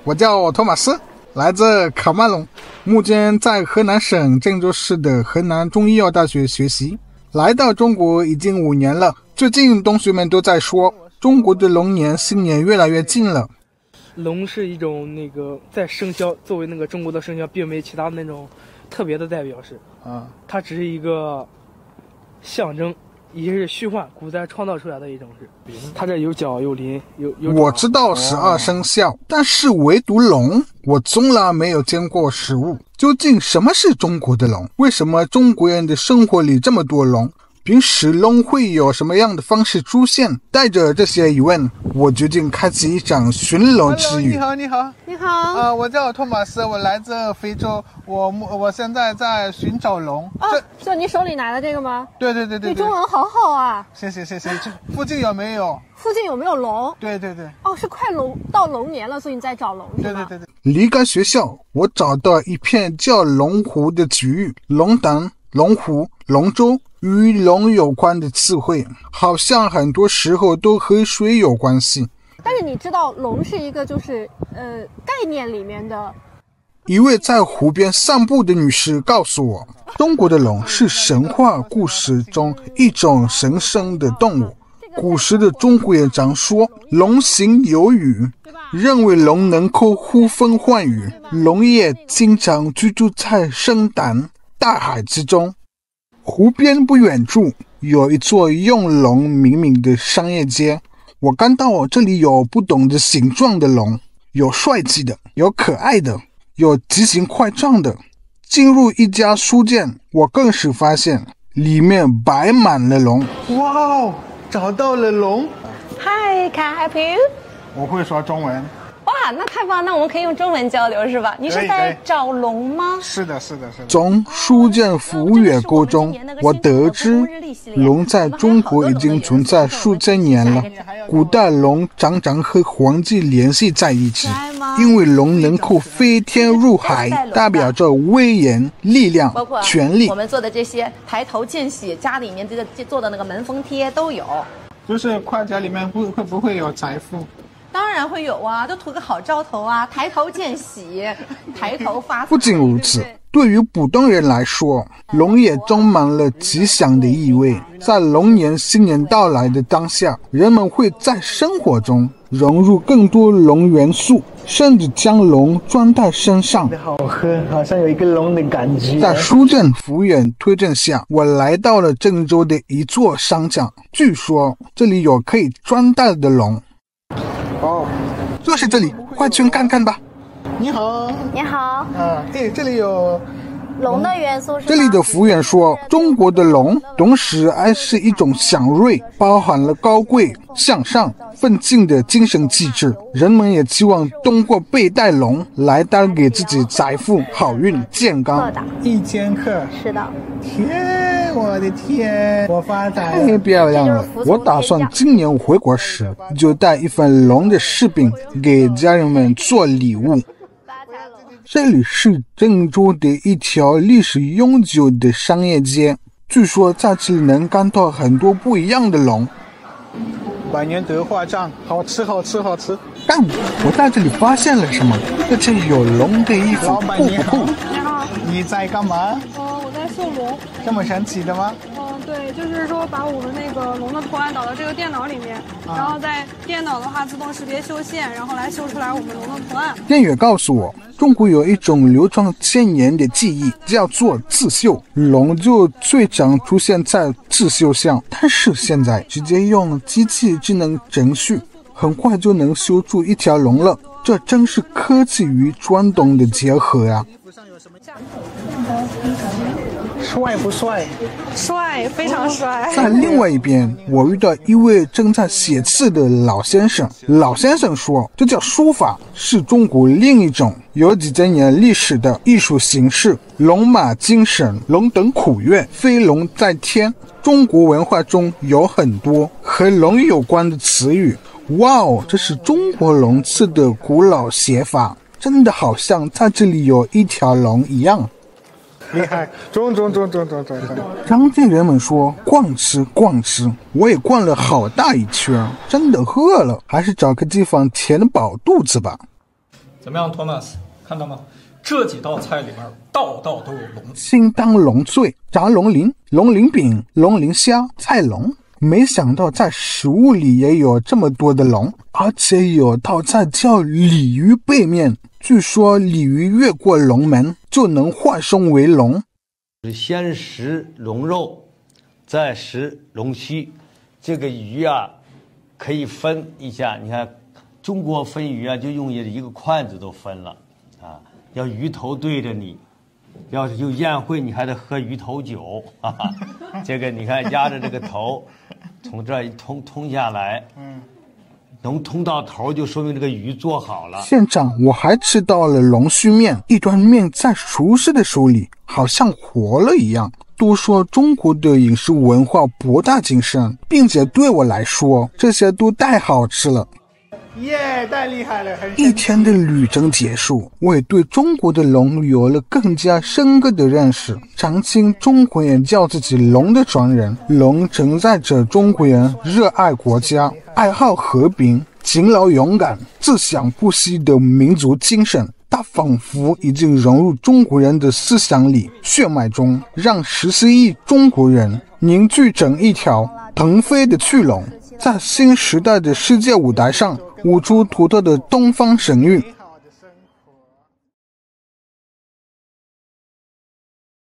我叫托马斯，来自卡麦隆，目前在河南省郑州市的河南中医药大学学习。来到中国已经5年了，最近同学们都在说，中国的龙年新年越来越近了。 龙是一种在生肖，作为中国的生肖，并没其他的那种特别的代表式啊，它只是一个象征，也是虚幻，古代创造出来的一种是。它这有角有鳞有。 我知道12生肖，但是唯独龙，我从来没有见过实物。究竟什么是中国的龙？为什么中国人的生活里这么多龙？平时龙会有什么样的方式出现？带着这些疑问，我决定开启一场寻龙之旅。 你好。我叫托马斯，我来自非洲，我现在在寻找龙。 就你手里拿的这个吗？ 对。 你中文好好啊！ 谢谢。附近有没有？ 附近有没有龙？ 对。 是快到龙年了，所以你在找龙是吗？ 对。 离开学校，我找到一片叫龙湖的区域，龙胆、龙湖、龙舟。与龙有关的词汇，好像很多时候都和水有关系。 但是你知道龙是一个概念里面的。 一位在湖边散步的女士告诉我，中国的龙是神话故事中一种神圣的动物。古时的中国人常说龙行有雨，认为龙能够呼风唤雨。龙也经常居住在深胆大海之中。湖边不远处有一座用龙命名的商业街，我看到这里有不同的形状的龙，有帅气的，有可爱的，有急行快撞的。进入一家书店，我更是发现里面摆满了龙。 哇哦，找到了龙。 Hi, can I help you？ 我会说中文。 哇，那太棒！那我们可以用中文交流是吧？你是在找龙吗？ 是的。 从书店服务员口中，我得知龙在中国已经存在数千年了。古代龙常常和皇帝联系在一起，因为龙能够飞天入海，代表着威严、力量、权力。 我们做的这些抬头见喜，家里面做的那个门封贴都有。 就是筷子里面会不会有财富？ 当然会有啊，就图个好兆头啊，抬头见喜，抬头发财。 不仅如此，对于普通人来说，龙也充满了吉祥的意味。在龙年新年到来的当下，人们会在生活中融入更多龙元素，甚至将龙装在身上。 好喝，好像有一个龙的感觉。 在书店服务员推荐下，我来到了郑州的一座商场，据说这里有可以装袋的龙。就是这里，快去看看吧。 你好。这里有龙的元素是吗？ 这里的服务员说，中国的龙同时还是一种祥瑞，包含了高贵、向上、奋进的精神气质。人们也期望通过佩戴龙来带给自己财富、好运、健康。 1000克。 是的。 我的天，我发财了！ 太漂亮了！我打算今年回国时就带一份龙的饰品给家人们做礼物。这里是郑州的一条历史悠久的商业街，据说在这里能看到很多不一样的龙。 百年德化酱，好吃。 但我在这里发现了什么？这件有龙的衣服，酷。 你好， 你在干嘛？ 我在绣龙。 这么神奇的吗？ 对，就是说把我们那个龙的图案导到这个电脑里面，然后在电脑的话自动识别绣线，然后来绣出来我们龙的图案。 店员告诉我，中国有一种流传千年的技艺，叫做刺绣。龙就最常出现在刺绣上，但是现在直接用机器智能程序，很快就能绣出一条龙了。这真是科技与传统的结合呀！ 帅不帅？ 帅，非常帅。 在另外一边，我遇到一位正在写字的老先生。老先生说，这叫书法，是中国另一种有几千年历史的艺术形式。龙马精神，龙腾虎跃，飞龙在天。中国文化中有很多和龙有关的词语。哇哦，这是中国龙字的古老写法，真的好像在这里有一条龙一样。 厉害，中。 当地人们说逛吃，我也逛了好大一圈，真的饿了，还是找个地方填饱肚子吧。 怎么样，托马斯？看到吗？这几道菜里面道道都有龙。 清汤龙醉、炸龙鳞、龙鳞饼、龙鳞虾、菜龙。没想到在食物里也有这么多的龙，而且有道菜叫鲤鱼背面，据说鲤鱼越过龙门就能化身为龙。 先食龙肉，再食龙须。这个鱼啊，可以分一下。你看，中国分鱼啊，就用一个筷子都分了啊。要鱼头对着你，要是有宴会，你还得喝鱼头酒啊。这个你看，压着这个头，从这儿一通下来，能通到头，就说明这个鱼做好了。 现场我还吃到了龙须面，一端面在厨师的手里好像活了一样。都说中国的饮食文化博大精深，并且对我来说，这些都太好吃了。 耶，太厉害了！ 一天的旅程结束，我也对中国的龙有了更加深刻的认识。常听中国人叫自己龙的传人，龙承载着中国人热爱国家、爱好和平、勤劳勇敢、自强不息的民族精神。它仿佛已经融入中国人的思想里、血脉中，让14亿中国人凝聚成一条腾飞的巨龙，在新时代的世界舞台上舞出独特的东方神韵。